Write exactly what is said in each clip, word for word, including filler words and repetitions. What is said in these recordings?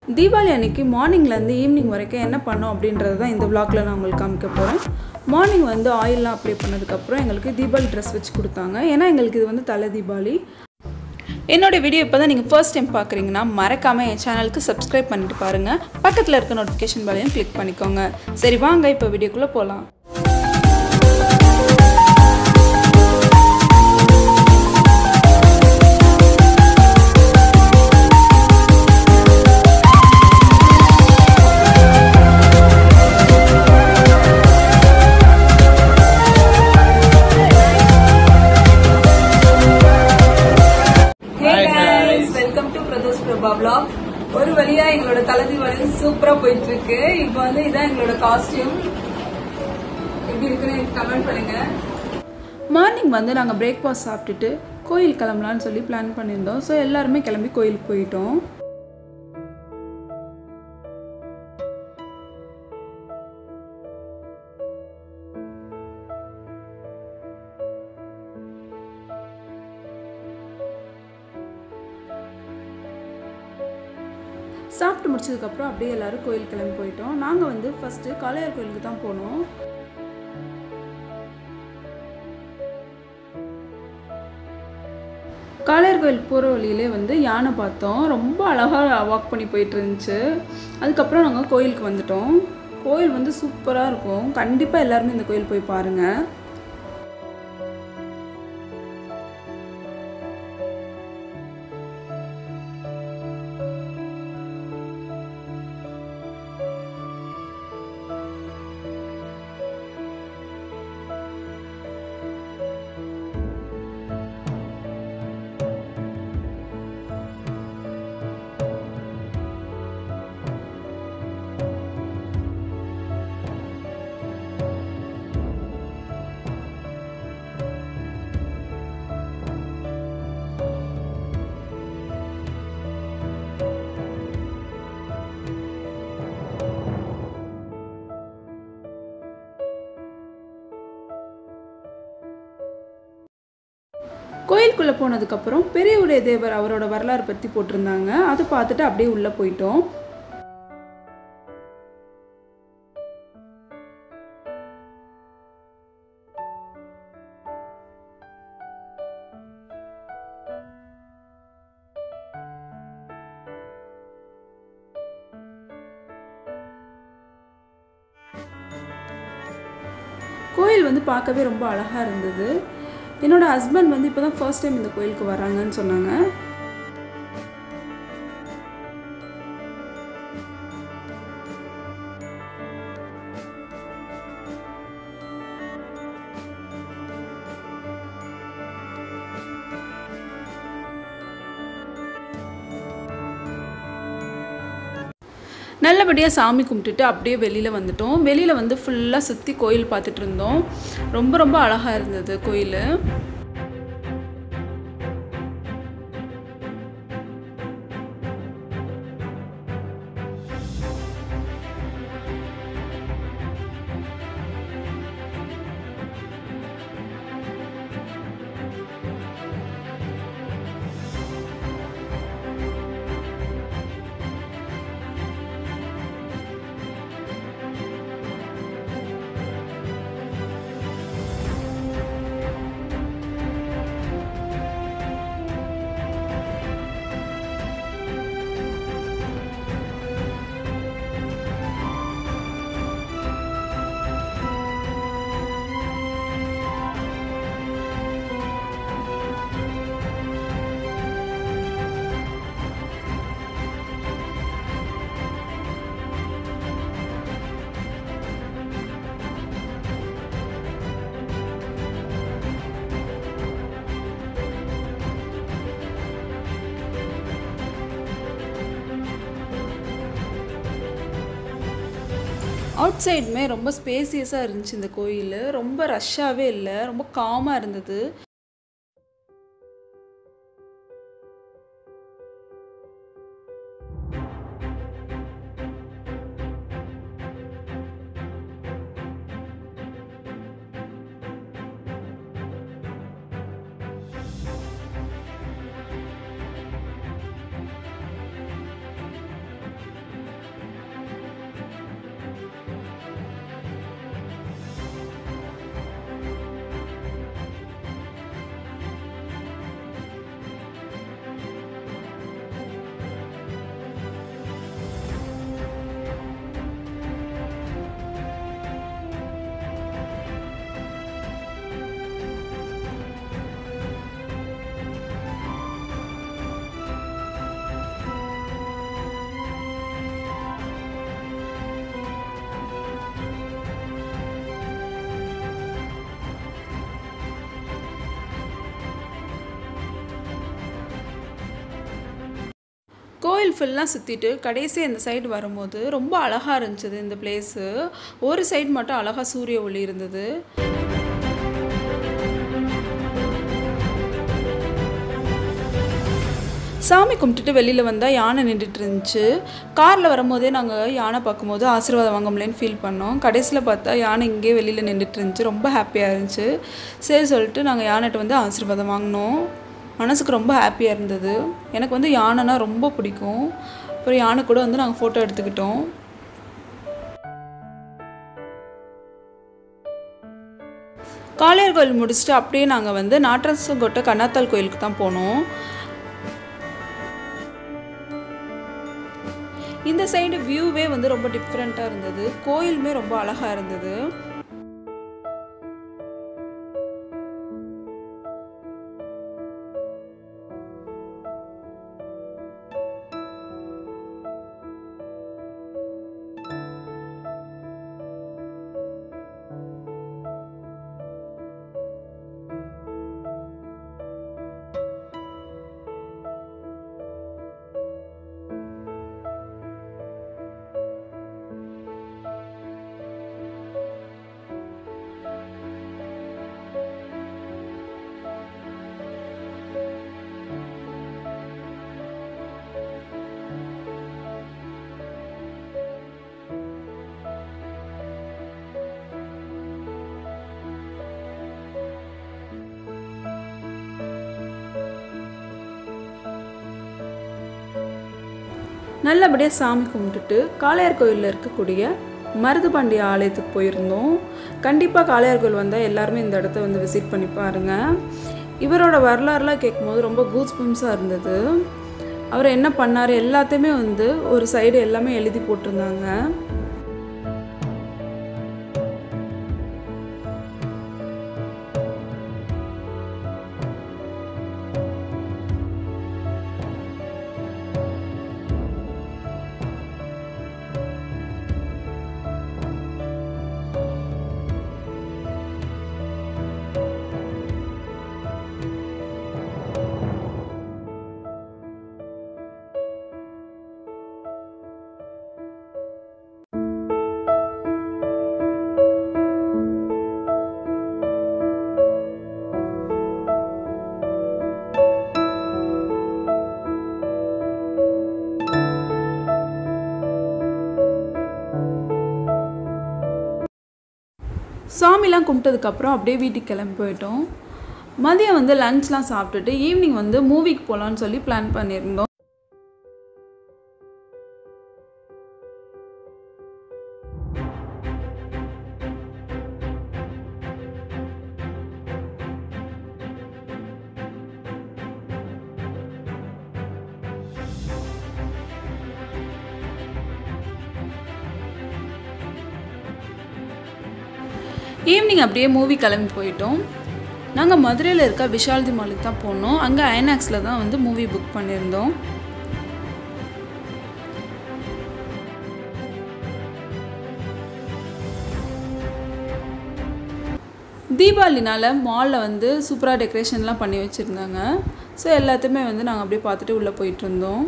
தீபாவளி அன்னைக்கு மார்னிங்லேருந்து ஈவினிங் வரைக்கும் என்ன பண்ணோம் அப்படின்றது தான் இந்த vlogல நான் உங்களுக்கு காமிக்க போகிறேன். மார்னிங் வந்து ஆயிலெலாம் அப்ளை பண்ணதுக்கப்புறம் எங்களுக்கு தீபாவளி ட்ரெஸ் வச்சு கொடுத்தாங்க. ஏன்னா எங்களுக்கு இது வந்து தலை தீபாவளி. என்னோட வீடியோ இப்போ தான் நீங்கள் ஃபர்ஸ்ட் டைம் பார்க்குறீங்கன்னா மறக்காமல் என் சேனலுக்கு சப்ஸ்கிரைப் பண்ணிட்டு பாருங்கள். பக்கத்தில் இருக்க நோட்டிஃபிகேஷன் பெல்லையும் கிளிக் பண்ணிக்கோங்க. சரி வாங்க இப்போ வீடியோக்குள்ளே போகலாம். ஒரு வழியா எங்களோட தலை தீபாவளி சூப்பரா போயிட்டு இருக்கு. இப்போ வந்து இதான் எங்களோட காஸ்டியூம். எப்படி இருக்குன்னு கமெண்ட் பண்ணுங்க. மார்னிங் வந்து நாங்கள் பிரேக்ஃபாஸ்ட் சாப்பிட்டுட்டு கோயில் கிளம்பலான்னு சொல்லி பிளான் பண்ணியிருந்தோம். ஸோ எல்லாருமே கிளம்பி கோயிலுக்கு போயிட்டோம். சாப்பிட்டு முடிச்சதுக்கப்புறம் அப்படியே எல்லோரும் கோயில் கிளம்பி போயிட்டோம். நாங்கள் வந்து ஃபஸ்ட்டு கலையார் கோயிலுக்கு தான் போனோம். காளையார் கோயில் போகிற வழியிலே வந்து யானை பார்த்தோம். ரொம்ப அழகாக வாக் பண்ணி போயிட்டு இருந்துச்சு. அதுக்கப்புறம் நாங்கள் கோயிலுக்கு வந்துட்டோம். கோயில் வந்து சூப்பராக இருக்கும். கண்டிப்பாக எல்லாருமே இந்த கோயில் போய் பாருங்கள். கோயிலுக்குள்ளே போனதுக்கப்புறம் பெரியவுடைய தேவர் அவரோட வரலாறு பற்றி போட்டிருந்தாங்க. அதை பார்த்துட்டு அப்படியே உள்ளே போயிட்டோம். கோயில் வந்து பார்க்கவே ரொம்ப அழகாக இருந்தது. என்னோட ஹஸ்பண்ட் வந்து இப்போ தான் ஃபர்ஸ்ட் டைம் இந்த கோயிலுக்கு வராங்கன்னு சொன்னாங்க. நல்லபடியாக சாமி கும்பிட்டுட்டு அப்படியே வெளியில் வந்துட்டோம். வெளியில் வந்து ஃபுல்லாக சுற்றி கோயில் பார்த்துட்டு இருந்தோம். ரொம்ப ரொம்ப அழகாக இருந்தது கோயில். அவுட் சைடுமே ரொம்ப ஸ்பேசியஸாக இருந்துச்சு. இந்த கோயில் ரொம்ப ரஷ்ஷாகவே இல்லை, ரொம்ப காமாக இருந்தது. கோயில் ஃபுல்லாக சுற்றிட்டு கடைசி இந்த சைடு வரும்போது ரொம்ப அழகாக இருந்துச்சு இந்த பிளேஸு. ஒரு சைடு மட்டும் அழகாக சூரிய ஒளி இருந்தது. சாமி கும்பிட்டுட்டு வெளியில் வந்தால் யானை நின்றுட்டு இருந்துச்சு. காரில் வரும்போதே நாங்கள் யானை பார்க்கும்போது ஆசீர்வாதம் வாங்க முடியலன்னு ஃபீல் பண்ணோம். கடைசியில் பார்த்தா யானை இங்கே வெளியில் நின்றுட்டு இருந்துச்சு. ரொம்ப ஹாப்பியாக இருந்துச்சு. சரி சொல்லிட்டு நாங்கள் யானைகிட்ட வந்து ஆசீர்வாதம் வாங்கினோம். மனசுக்கு ரொம்ப ஹாப்பியாக இருந்தது. எனக்கு வந்து யானைனா ரொம்ப பிடிக்கும். அப்புறம் யானை கூட வந்து நாங்கள் ஃபோட்டோ எடுத்துக்கிட்டோம். காளையார் கோயில் முடிச்சுட்டு அப்படியே நாங்கள் வந்து நாட்டரசங்கோட்டை கண்ணாத்தாள் கோயிலுக்கு தான் போனோம். இந்த சைடு வியூவே வந்து ரொம்ப டிஃப்ரெண்ட்டாக இருந்தது. கோயிலுமே ரொம்ப அழகாக இருந்தது. நல்லபடியாக சாமி கும்பிட்டுட்டு காளையார் கோயிலில் இருக்கக்கூடிய மருதுபாண்டிய ஆலயத்துக்கு போயிருந்தோம். கண்டிப்பாக காளையார் கோயில் வந்தால் எல்லாருமே இந்த இடத்த வந்து விசிட் பண்ணி பாருங்கள். இவரோட வரலாறுலாம் கேட்கும்போது ரொம்ப கூஸ் பம்ஸாக இருந்தது. அவர் என்ன பண்ணார் எல்லாத்தையுமே வந்து ஒரு சைடு எல்லாமே எழுதி போட்டிருந்தாங்க. சாமிலாம் கும்பிட்டதுக்கப்புறம் அப்படியே வீட்டுக்கு கிளம்பி போயிட்டோம். மதியம் வந்து லஞ்ச்லாம் சாப்பிட்டுட்டு ஈவினிங் வந்து மூவிக்கு போகலான்னு சொல்லி பிளான் பண்ணியிருந்தோம். ஈவினிங் அப்படியே மூவி கிளம்பி போயிட்டோம். நாங்கள் மதுரையில் இருக்க விஷால் தி மாலுக்கு தான் போனோம். அங்கே ஐநாக்ஸில் தான் வந்து மூவி புக் பண்ணியிருந்தோம். தீபாவளினால மாலில் வந்து சூப்பராக டெக்கரேஷன்லாம் பண்ணி வச்சுருந்தாங்க. ஸோ எல்லாத்தையுமே வந்து நாங்கள் அப்படியே பார்த்துட்டு உள்ளே போயிட்டுருந்தோம்.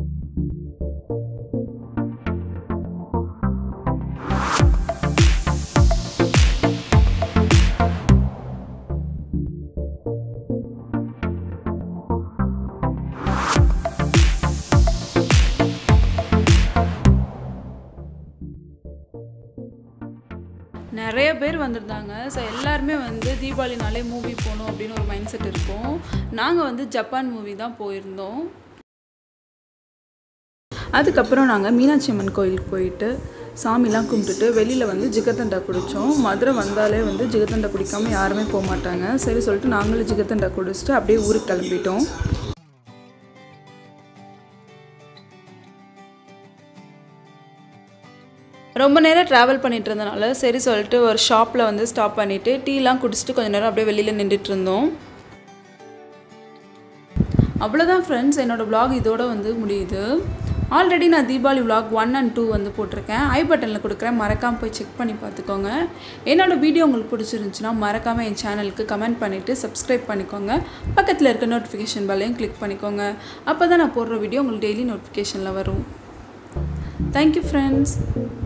நிறைய பேர் வந்திருந்தாங்க. ஸோ எல்லாருமே வந்து தீபாவளினாலே மூவி போகணும் அப்படின்னு ஒரு மைண்ட் செட் இருக்கும். நாங்கள் வந்து ஜப்பான் மூவி தான் போயிருந்தோம். அதுக்கப்புறம் நாங்கள் மீனாட்சி அம்மன் கோயிலுக்கு போயிட்டு சாமிலாம் கும்பிட்டுட்டு வெளியில் வந்து ஜிகர்தண்டா குடித்தோம். மதுரை வந்தாலே வந்து ஜிகர்தண்டா குடிக்காமல் யாருமே போக மாட்டாங்க. சரி சொல்லிட்டு நாங்களும் ஜிகர்தண்டா குடிச்சிட்டு அப்படியே ஊருக்கு கிளம்பிட்டோம். ரொம்ப நேரம் ட்ராவல் பண்ணிட்டு இருந்தனால சரி சொல்லிட்டு ஒரு ஷாப்பில் வந்து ஸ்டாப் பண்ணிவிட்டு டீலாம் குடிச்சிட்டு கொஞ்சம் நேரம் அப்படியே வெளியில் நின்றுட்டு இருந்தோம். அவ்வளோதான் ஃப்ரெண்ட்ஸ், என்னோடய vlog இதோட வந்து முடியுது. ஆல்ரெடி நான் Deepavali vlog one and two வந்து போட்டிருக்கேன். ஐ பட்டனில் கொடுக்குறேன், மறக்காமல் போய் செக் பண்ணி பார்த்துக்கோங்க. என்னோட வீடியோ உங்களுக்கு பிடிச்சிருந்துச்சுன்னா மறக்காமல் என் சேனலுக்கு கமெண்ட் பண்ணிவிட்டு சப்ஸ்கிரைப் பண்ணிக்கோங்க. பக்கத்தில் இருக்க நோட்டிஃபிகேஷன் பெல்லையும் கிளிக் பண்ணிக்கோங்க. அப்போ தான் நான் போடுற வீடியோ உங்களுக்கு டெய்லி நோட்டிஃபிகேஷனில் வரும். Thank you friends.